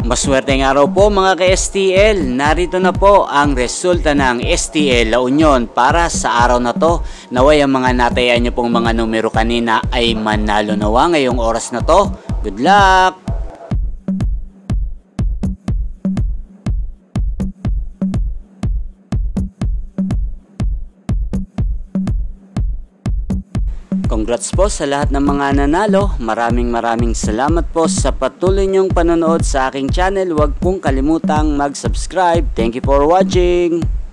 Maswerteng araw po mga ka-STL. Narito na po ang resulta ng STL La Union para sa araw na to. Naway ang mga natayan nyo pong mga numero kanina ay manalo nawa ngayong oras na to. Good luck! Congrats po sa lahat ng mga nanalo. Maraming salamat po sa patuloy niyong panonood sa aking channel. Huwag pong kalimutang mag-subscribe. Thank you for watching.